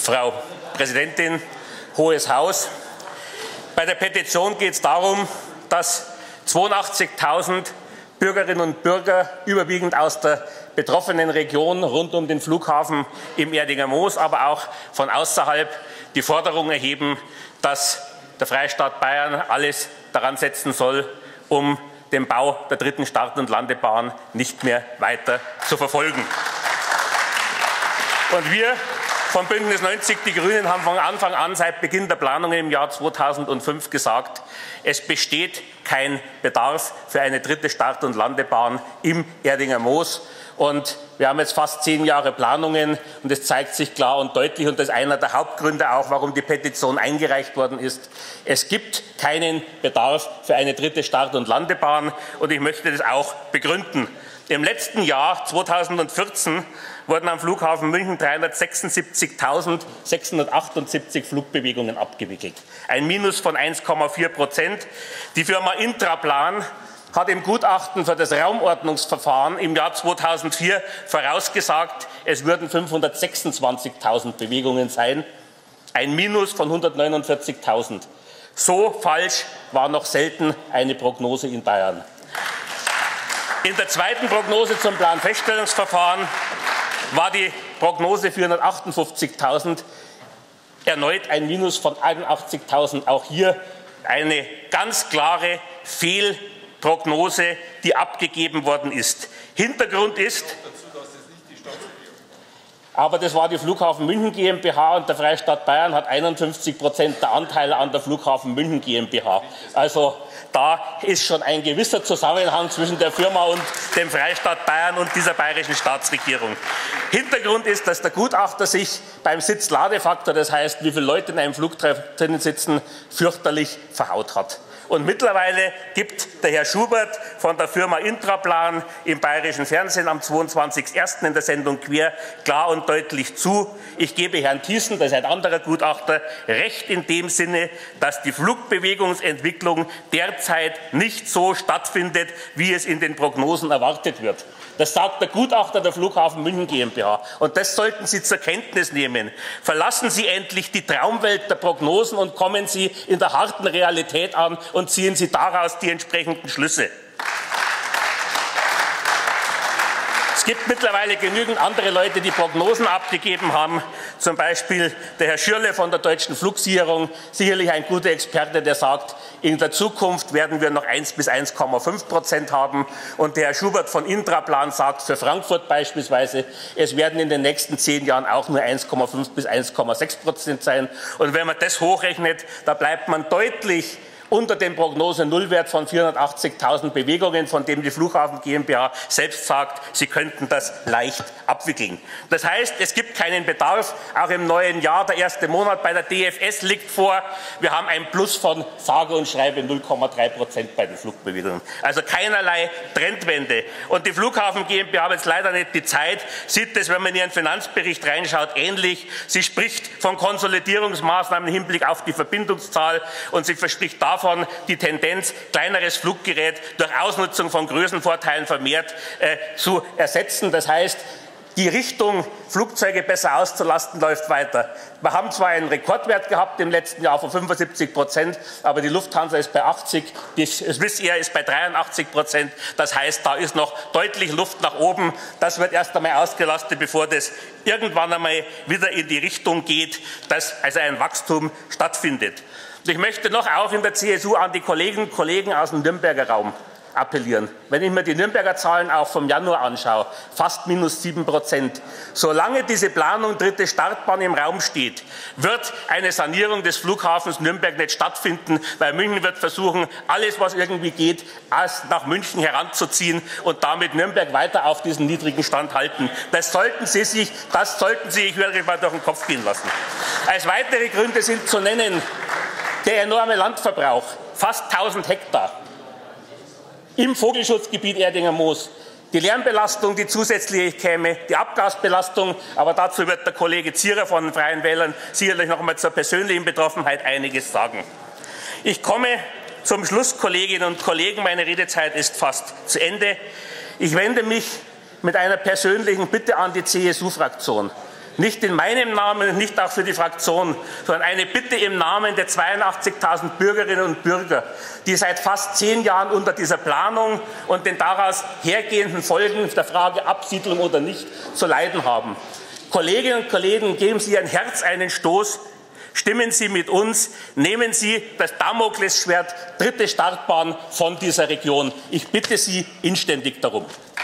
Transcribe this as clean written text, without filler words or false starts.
Frau Präsidentin, Hohes Haus! Bei der Petition geht es darum, dass 82.000 Bürgerinnen und Bürger, überwiegend aus der betroffenen Region rund um den Flughafen im Erdinger Moos, aber auch von außerhalb, die Forderung erheben, dass der Freistaat Bayern alles daran setzen soll, um den Bau der dritten Start- und Landebahn nicht mehr weiter zu verfolgen. Und wir von Bündnis 90 Die Grünen haben von Anfang an, seit Beginn der Planungen im Jahr 2005 gesagt, es besteht kein Bedarf für eine dritte Start- und Landebahn im Erdinger Moos. Und wir haben jetzt fast 10 Jahre Planungen und es zeigt sich klar und deutlich, und das ist einer der Hauptgründe auch, warum die Petition eingereicht worden ist. Es gibt keinen Bedarf für eine dritte Start- und Landebahn, und ich möchte das auch begründen. Im letzten Jahr, 2014, wurden am Flughafen München 376.678 Flugbewegungen abgewickelt. Ein Minus von 1,4%. Die Firma Intraplan hat im Gutachten für das Raumordnungsverfahren im Jahr 2004 vorausgesagt, es würden 526.000 Bewegungen sein. Ein Minus von 149.000. So falsch war noch selten eine Prognose in Bayern. In der zweiten Prognose zum Planfeststellungsverfahren war die Prognose 458.000, erneut ein Minus von 81.000. Auch hier eine ganz klare Fehlprognose, die abgegeben worden ist. Hintergrund ist, aber das war die Flughafen München GmbH, und der Freistaat Bayern hat 51% der Anteile an der Flughafen München GmbH. Also da ist schon ein gewisser Zusammenhang zwischen der Firma und dem Freistaat Bayern und dieser bayerischen Staatsregierung. Hintergrund ist, dass der Gutachter sich beim Sitzladefaktor, das heißt, wie viele Leute in einem Flugzeug drinnen sitzen, fürchterlich verhaut hat. Und mittlerweile gibt der Herr Schubert von der Firma Intraplan im bayerischen Fernsehen am 22.01. in der Sendung Quer klar und deutlich zu: Ich gebe Herrn Thiessen, das ist ein anderer Gutachter, recht in dem Sinne, dass die Flugbewegungsentwicklung derzeit nicht so stattfindet, wie es in den Prognosen erwartet wird. Das sagt der Gutachter der Flughafen München GmbH. Und das sollten Sie zur Kenntnis nehmen. Verlassen Sie endlich die Traumwelt der Prognosen und kommen Sie in der harten Realität an und ziehen Sie daraus die entsprechenden Schlüsse. Es gibt mittlerweile genügend andere Leute, die Prognosen abgegeben haben. Zum Beispiel der Herr Schürle von der Deutschen Flugsicherung, sicherlich ein guter Experte, der sagt, in der Zukunft werden wir noch 1 bis 1,5% haben. Und der Herr Schubert von Intraplan sagt für Frankfurt beispielsweise, es werden in den nächsten 10 Jahren auch nur 1,5 bis 1,6% sein. Und wenn man das hochrechnet, da bleibt man deutlich unter dem Prognose-Nullwert von 480.000 Bewegungen, von dem die Flughafen GmbH selbst sagt, sie könnten das leicht abwickeln. Das heißt, es gibt keinen Bedarf, auch im neuen Jahr. Der erste Monat bei der DFS liegt vor. Wir haben ein Plus von sage und schreibe 0,3% bei den Flugbewegungen. Also keinerlei Trendwende. Und die Flughafen GmbH hat jetzt leider nicht die Zeit, sieht es, wenn man in ihren Finanzbericht reinschaut, ähnlich. Sie spricht von Konsolidierungsmaßnahmen im Hinblick auf die Verbindungszahl, und sie verspricht davon, die Tendenz, kleineres Fluggerät durch Ausnutzung von Größenvorteilen vermehrt zu ersetzen. Das heißt, die Richtung, Flugzeuge besser auszulasten, läuft weiter. Wir haben zwar einen Rekordwert gehabt im letzten Jahr von 75%, aber die Lufthansa ist bei 80%, die Swiss Air ist bei 83%. Das heißt, da ist noch deutlich Luft nach oben. Das wird erst einmal ausgelastet, bevor das irgendwann einmal wieder in die Richtung geht, dass also ein Wachstum stattfindet. Ich möchte noch auch in der CSU an die Kolleginnen und Kollegen aus dem Nürnberger Raum appellieren. Wenn ich mir die Nürnberger Zahlen auch vom Januar anschaue, fast minus 7%. Solange diese Planung dritte Startbahn im Raum steht, wird eine Sanierung des Flughafens Nürnberg nicht stattfinden, weil München wird versuchen, alles, was irgendwie geht, erst nach München heranzuziehen und damit Nürnberg weiter auf diesen niedrigen Stand halten. Das sollten Sie sich, ich werde mal durch den Kopf gehen lassen. Als weitere Gründe sind zu nennen der enorme Landverbrauch, fast 1000 Hektar. Im Vogelschutzgebiet Erdinger Moos, die Lärmbelastung, die zusätzlich käme, die Abgasbelastung, aber dazu wird der Kollege Zierer von den Freien Wählern sicherlich noch einmal zur persönlichen Betroffenheit einiges sagen. Ich komme zum Schluss, Kolleginnen und Kollegen, meine Redezeit ist fast zu Ende. Ich wende mich mit einer persönlichen Bitte an die CSU-Fraktion. Nicht in meinem Namen und nicht auch für die Fraktion, sondern eine Bitte im Namen der 82.000 Bürgerinnen und Bürger, die seit fast 10 Jahren unter dieser Planung und den daraus hergehenden Folgen der Frage Absiedlung oder nicht zu leiden haben. Kolleginnen und Kollegen, geben Sie Ihrem Herz einen Stoß, stimmen Sie mit uns, nehmen Sie das Damoklesschwert dritte Startbahn von dieser Region. Ich bitte Sie inständig darum.